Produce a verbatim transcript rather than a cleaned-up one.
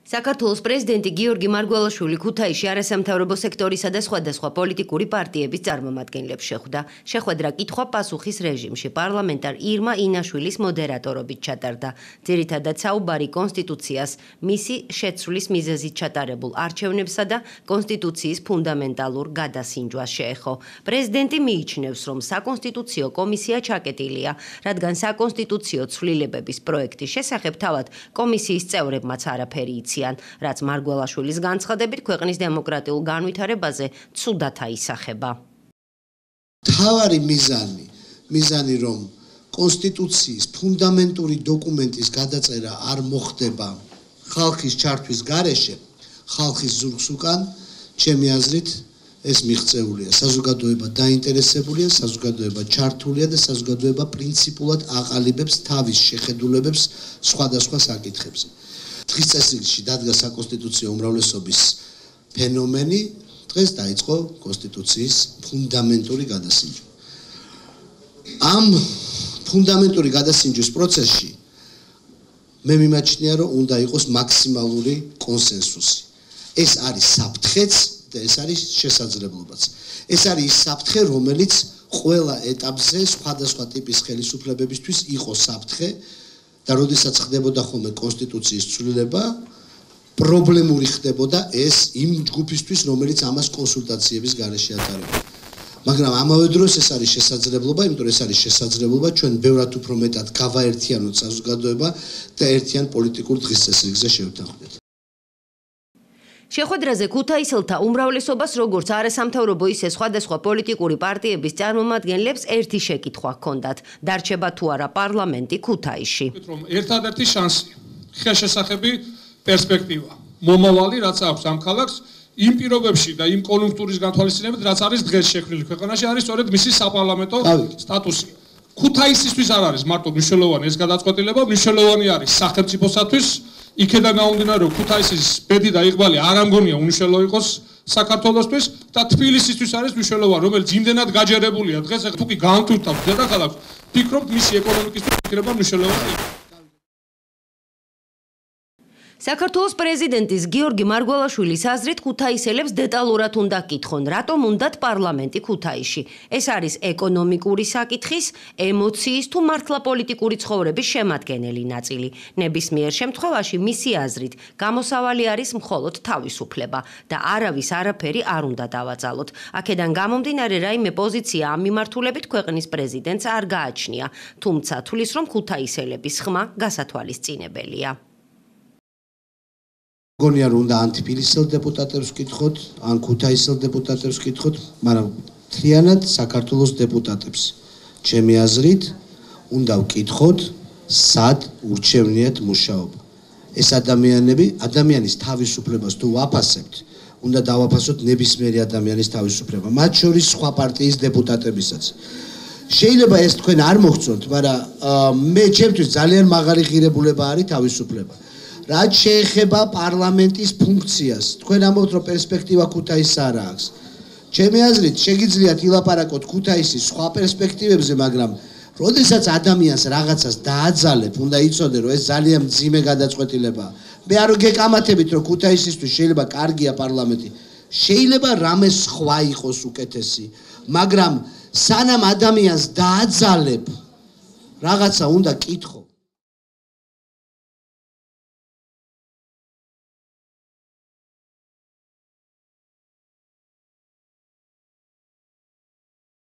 საქართველოს პრეზიდენტი გიორგი მარგველაშვილი ქუთაისში არასამთავრობო სექტორისა და სხვადასხვა პოლიტიკური პარტიების წარმომადგენლებს შეხვდა. შეხვედრა კითხვა-პასუხის რეჟიმში პარლამენტარ ირმა ინაშვილის მოდერატორობით ჩატარდა. ძირითადად საუბარი კონსტიტუციას, მისი შეცვლის მიზეზით ჩატარებულ არჩევნებსა და კონსტიტუციის ფუნდამენტალურ გადასინჯვას შეეხო. პრეზიდენტი მიიჩნევს, რომ საკონსტიტუციო კომისია ჩაკეტილია, რადგან საკონსტიტუციო ცვლილებების პროექტის შესახებ თავად კომისიის წევრებმაც არაფერი იციან. რაც მარგველაშვილის განცხადებით ქვეყნის დემოკრატიულ განვითარებაზე ცუდად აისახება. თავარი მიზანი, მიზანი რომ კონსტიტუციის ფუნდამენტური დოკუმენტის გადაწერა არ მოხდება ხალხის ჩართვის გარეშე, ხალხის ზურგს უკან, ჩემი აზრით ეს მიღწეულია. საზოგადოება დაინტერესებულია, საზოგადოება ჩართულია და საზოგადოება პრინციპულად აყალიბებს თავის შეხედულებებს სხვადასხვა საკითხებზე. დღის წესრიგში დადგა საკონსტიტუციო უმრავლესობის ფენომენი, დღეს დაიწყო კონსტიტუციის ფუნდამენტური გადასინჯვა. ამ ფუნდამენტური გადასინჯვის პროცესში მე მიმაჩნია, რომ უნდა იყოს მაქსიმალური კონსენსუსი. ეს არის საფრთხეც და ეს არის შესაძლებლობაც. ეს არის ის საფრთხე, რომელიც ყველა ეტაპზე სხვადასხვა ტიპის ხელისუფლებებისთვის იყო საფრთხე. და როდესაც ხდებოდა ხოლმე კონსტიტუციის ცვლილება, პრობლემური ხდებოდა ეს იმ ჯგუფისთვის, რომელიც ამას კონსულტაციების გარეშე ატარებდა. მაგრამ ამავე დროს ეს არის შესაძლებლობა, იმიტომ რომ ეს არის შესაძლებლობა ჩვენ ბევრად უფრო მეტად გავაერთიანოთ საზოგადოება და ერთიან პოლიტიკურ დღის წესრიგზე შევთანხმდეთ. შეხვედრაზე ქუთაისელთა უმრავლესობას როგორც არასამთავრობო, ისე სხვადასხვა პოლიტიკური პარტიების წარმომადგენლებს ერთი შეკითხვა ჰქონდათ: დარჩება თუ არა პარლამენტი ქუთაისში? ერთადერთი შანსი, ხელშესახები პერსპექტივა, მომავალი, რაც აქვს ამ ქალაქს, იმ პირობებში და იმ კონjunქტურის განთავისუფლებით, რაც არის დღეს შექმნილი ქვეყანაში, არის სწორედ მისი საპარლამენტო სტატუსი. ქუთაისისთვის არ არის მარტო მნიშვნელოვანი ეს გადაწყვეტილება, მნიშვნელოვანი არის სახელმწიფოსათვის. იქედან გამომდინარე, რომ ქუთაისის ბედი და იღბალი არ ამგონია უნიშნელო იყოს საქართველოსთვის და თბილისისთვის არის მნიშვნელოვანი, რომელიც იმდენად გაჯერებულია დღეს, თუ კი განვტვირთავს დედაქალაქს, ფიქრობთ მისი ეკონომიკისთვის იქნება მნიშვნელოვანი. საქართველოს პრეზიდენტის გიორგი მარგველაშვილის აზრით ქუთაისელებს დეტალურად უნდა კითხონ, რატომ უნდათ პარლამენტი ქუთაისში. ეს არის ეკონომიკური საკითხის, ემოციის თუ მართლა პოლიტიკური ცხოვრების შემადგენელი ნაწილი. ნებისმიერ შემთხვევაში მისი აზრით გამოსავალი არის მხოლოდ თავისუფლება და არავის არაფერი არ უნდა დავაძალოთ. აქედან გამომდინარე, რაიმე პოზიცია ამ მიმართულებით ქვეყნის პრეზიდენტს არ გააჩნია, თუმცა თვლის, რომ ქუთაისელების ხმა გასათვალისწინებელია. გონია რომ უნდა ან თბილისელ დეპუტატებს ვკითხოთ, ან ქუთაისელ დეპუტატებს ვკითხოთ, მაგრამ მთლიანად საქართველოს დეპუტატებს. ჩემი აზრით, უნდა ვკითხოთ, სად ურჩევნიათ მუშაობა. ეს ადამიანები, ადამიანის თავისუფლებას თუ ვაფასებთ, უნდა დავაფასოთ ნებისმიერი ადამიანის თავისუფლება, მათ შორის სხვა პარტიის დეპუტატებისაც. შეიძლება ეს თქვენ არ მოხწონთ, მაგრამ მე ჩემთვის ძალიან მაღალი ღირებულება არის თავისუფლება. რაც შეეხება პარლამენტის ფუნქციას, თქვენ ამბობთ, რომ პერსპექტივა ქუთაისს არ აქვს. ჩემი აზრით, შეგიძლიათ ილაპარაკოთ ქუთაისის სხვა პერსპექტივებზე, მაგრამ როდესაც ადამიანს რაღაცას დააძალებ, უნდა იცოდე, რომ ეს ძალიან მძიმე გადაწყვეტილებაა. მე არ გეკამათებით, რომ ქუთაისისთვის შეიძლება კარგია პარლამენტი, შეიძლება რამე სხვა იყოს უკეთესი, მაგრამ სანამ ადამიანს დააძალებ, რაღაცა უნდა კითხო.